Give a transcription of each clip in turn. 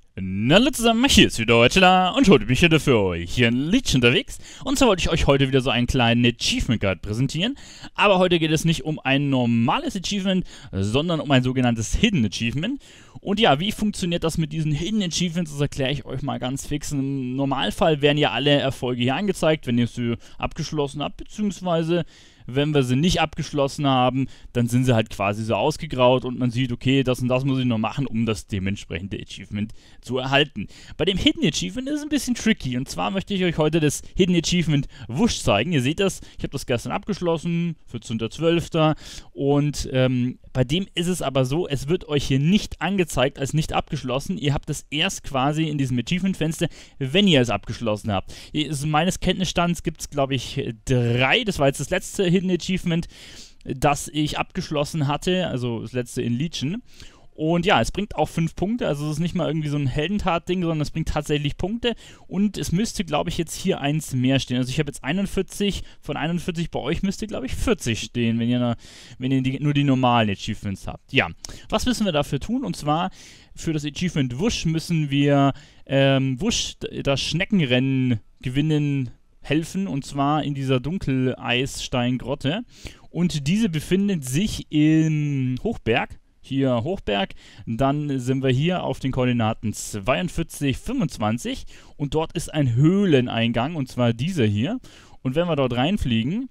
Na, hallo zusammen, hier ist wieder Deutschland und heute bin ich wieder für euch hier in Leech unterwegs. Und zwar wollte ich euch heute wieder so einen kleinen Achievement Guide präsentieren. Aber heute geht es nicht um ein normales Achievement, sondern um ein sogenanntes Hidden Achievement. Und ja, wie funktioniert das mit diesen Hidden Achievements, das erkläre ich euch mal ganz fix. Im Normalfall werden ja alle Erfolge hier angezeigt, wenn ihr sie abgeschlossen habt, beziehungsweise wenn wir sie nicht abgeschlossen haben, dann sind sie halt quasi so ausgegraut und man sieht, okay, das und das muss ich noch machen, um das dementsprechende Achievement zu erhalten. Bei dem Hidden Achievement ist es ein bisschen tricky und zwar möchte ich euch heute das Hidden Achievement Wusch zeigen. Ihr seht das, ich habe das gestern abgeschlossen, 14.12. und bei dem ist es aber so, es wird euch hier nicht angezeigt als nicht abgeschlossen. Ihr habt es erst quasi in diesem Achievement-Fenster, wenn ihr es abgeschlossen habt. Meines Kenntnisstands gibt es, glaube ich, 3. Das war jetzt das letzte Hidden Achievement, das ich abgeschlossen hatte, also das letzte in Legion. Und ja, es bringt auch 5 Punkte, also es ist nicht mal irgendwie so ein Heldentat-Ding, sondern es bringt tatsächlich Punkte. Und es müsste, glaube ich, jetzt hier eins mehr stehen. Also ich habe jetzt 41, von 41 bei euch müsste, glaube ich, 40 stehen, wenn ihr nur die normalen Achievements habt. Ja, was müssen wir dafür tun? Und zwar für das Achievement Wusch müssen wir Wusch, das Schneckenrennen gewinnen, helfen, und zwar in dieser Dunkeleissteingrotte. Und diese befindet sich im Hochberg. Hier Hochberg, dann sind wir hier auf den Koordinaten 42, 25 und dort ist ein Höhleneingang, und zwar dieser hier. Und wenn wir dort reinfliegen,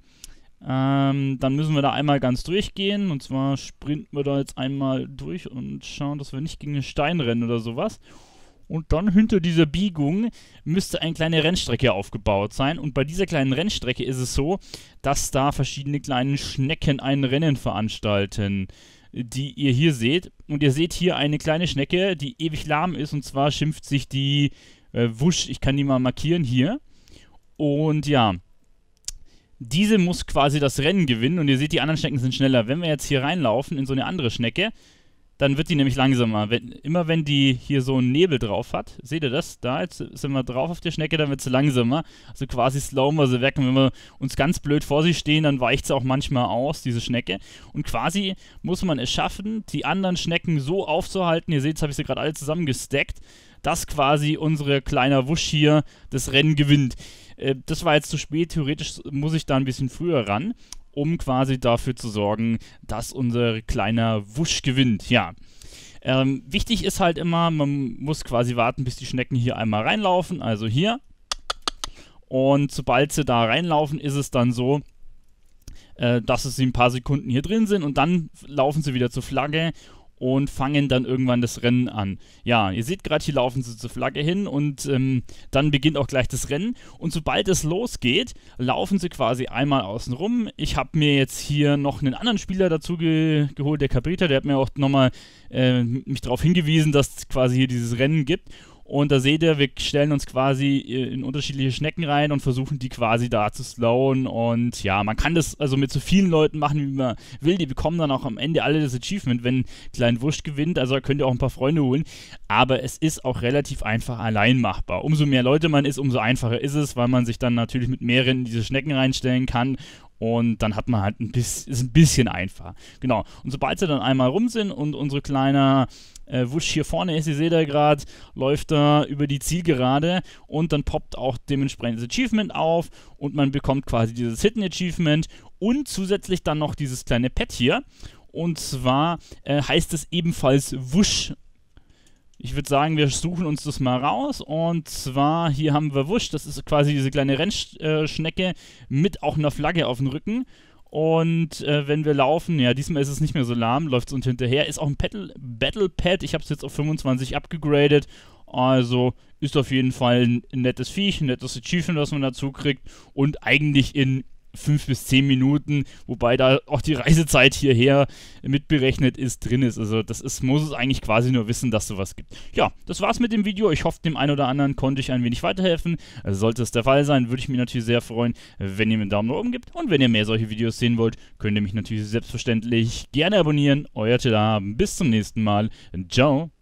dann müssen wir da einmal ganz durchgehen, und zwar sprinten wir da jetzt einmal durch und schauen, dass wir nicht gegen einen Stein rennen oder sowas. Und dann hinter dieser Biegung müsste eine kleine Rennstrecke aufgebaut sein. Und bei dieser kleinen Rennstrecke ist es so, dass da verschiedene kleine Schnecken ein Rennen veranstalten, die ihr hier seht. Und ihr seht hier eine kleine Schnecke, die ewig lahm ist. Und zwar schimpft sich die Wusch. Ich kann die mal markieren hier. Und ja, diese muss quasi das Rennen gewinnen. Und ihr seht, die anderen Schnecken sind schneller. Wenn wir jetzt hier reinlaufen in so eine andere Schnecke, dann wird die nämlich langsamer. Immer wenn die hier so einen Nebel drauf hat, seht ihr das? Da, jetzt sind wir drauf auf der Schnecke, dann wird sie langsamer. Also quasi slowen wir sie weg. Und wenn wir uns ganz blöd vor sie stehen, dann weicht sie auch manchmal aus, diese Schnecke. Und quasi muss man es schaffen, die anderen Schnecken so aufzuhalten, ihr seht, jetzt habe ich sie gerade alle zusammengestackt, dass quasi unsere kleiner Wusch hier das Rennen gewinnt. Das war jetzt zu spät, theoretisch muss ich da ein bisschen früher ran, um quasi dafür zu sorgen, dass unser kleiner Wusch gewinnt. Ja, wichtig ist halt immer, man muss quasi warten, bis die Schnecken hier einmal reinlaufen, also hier. Und sobald sie da reinlaufen, ist es dann so, dass sie ein paar Sekunden hier drin sind und dann laufen sie wieder zur Flagge und fangen dann irgendwann das Rennen an. Ja, ihr seht gerade, hier laufen sie zur Flagge hin und dann beginnt auch gleich das Rennen. Und sobald es losgeht, laufen sie quasi einmal außen rum. Ich habe mir jetzt hier noch einen anderen Spieler dazu geholt, der Cabrita, der hat mir auch nochmal mich darauf hingewiesen, dass es quasi hier dieses Rennen gibt. Und da seht ihr, wir stellen uns quasi in unterschiedliche Schnecken rein und versuchen die quasi da zu slowen. Und ja, man kann das also mit so vielen Leuten machen, wie man will. Die bekommen dann auch am Ende alle das Achievement, wenn Klein Wusch gewinnt. Also da könnt ihr auch ein paar Freunde holen. Aber es ist auch relativ einfach allein machbar. Umso mehr Leute man ist, umso einfacher ist es, weil man sich dann natürlich mit mehreren in diese Schnecken reinstellen kann. Und dann hat man halt ist ein bisschen einfacher. Genau. Und sobald sie dann einmal rum sind und unsere kleine Wusch hier vorne ist, ihr seht ja gerade, läuft da über die Zielgerade und dann poppt auch dementsprechend das Achievement auf und man bekommt quasi dieses Hidden Achievement und zusätzlich dann noch dieses kleine Pad hier. Und zwar heißt es ebenfalls Wusch. Ich würde sagen, wir suchen uns das mal raus, und zwar hier haben wir Wusch, das ist quasi diese kleine Rennschnecke mit auch einer Flagge auf dem Rücken. Und wenn wir laufen, ja, diesmal ist es nicht mehr so lahm, läuft es uns hinterher, ist auch ein Battle Pad, ich habe es jetzt auf 25 abgegradet, also ist auf jeden Fall ein nettes Viech, ein nettes Achievement, was man dazu kriegt, und eigentlich in 5 bis 10 Minuten, wobei da auch die Reisezeit hierher mitberechnet ist, drin ist. Also muss es eigentlich quasi nur wissen, dass sowas gibt. Ja, das war's mit dem Video. Ich hoffe, dem einen oder anderen konnte ich ein wenig weiterhelfen. Also sollte es der Fall sein, würde ich mich natürlich sehr freuen, wenn ihr mir einen Daumen nach oben gebt. Und wenn ihr mehr solche Videos sehen wollt, könnt ihr mich natürlich selbstverständlich gerne abonnieren. Euer Tila, bis zum nächsten Mal. Ciao.